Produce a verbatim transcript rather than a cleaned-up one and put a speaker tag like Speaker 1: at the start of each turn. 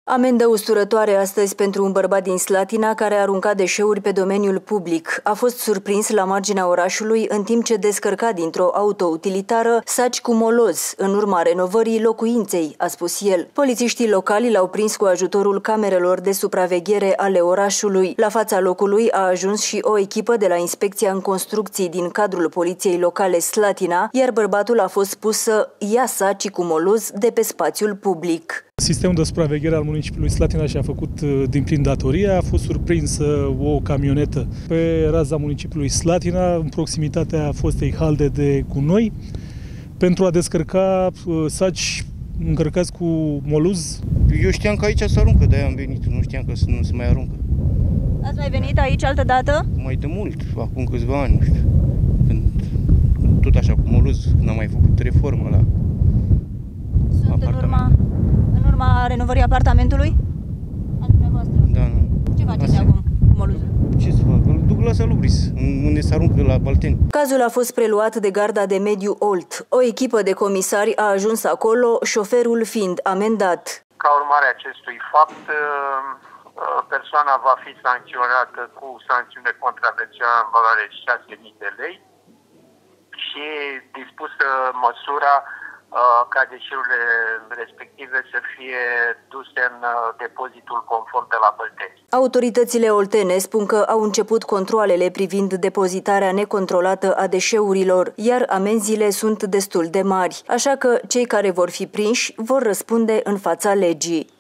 Speaker 1: Amendă usturătoare astăzi pentru un bărbat din Slatina care a aruncat deșeuri pe domeniul public. A fost surprins la marginea orașului în timp ce descărca dintr-o auto-utilitară saci cu moloz, în urma renovării locuinței, a spus el. Polițiștii locali l-au prins cu ajutorul camerelor de supraveghere ale orașului. La fața locului a ajuns și o echipă de la Inspecția în Construcții din cadrul Poliției Locale Slatina, iar bărbatul a fost pus să ia sacii cu moloz de pe spațiul public.
Speaker 2: Sistemul de supraveghere al municipiului Slatina și-a făcut din plin datoria. A fost surprinsă o camionetă pe raza municipiului Slatina, în proximitatea fostei halde de gunoi, pentru a descărca saci încărcați cu moluz.
Speaker 3: Eu știam că aici se aruncă, de-aia am venit. Nu știam că nu se mai aruncă.
Speaker 1: Ați mai venit aici altă dată?
Speaker 3: Mai de mult, acum câțiva ani, nu știu. Când, tot așa cu moluz, când am mai făcut reformă la
Speaker 1: Sunt apartament. în urma... În urma renovării apartamentului? Al dumneavoastră?
Speaker 3: Da, nu.
Speaker 1: Ce faceți Asta. acum cu moluzul?
Speaker 3: Ce să fac? Îl duc la Salubris, unde se aruncă la Balteni.
Speaker 1: Cazul a fost preluat de Garda de Mediu Olt. O echipă de comisari a ajuns acolo, șoferul fiind amendat.
Speaker 4: Ca urmare a acestui fapt, persoana va fi sancționată cu sancțiune contravențională în valoare de șase mii de lei și dispusă măsura ca deșeurile respective să fie duse în depozitul conform de la Bălteni.
Speaker 1: Autoritățile oltene spun că au început controalele privind depozitarea necontrolată a deșeurilor, iar amenziile sunt destul de mari, așa că cei care vor fi prinși vor răspunde în fața legii.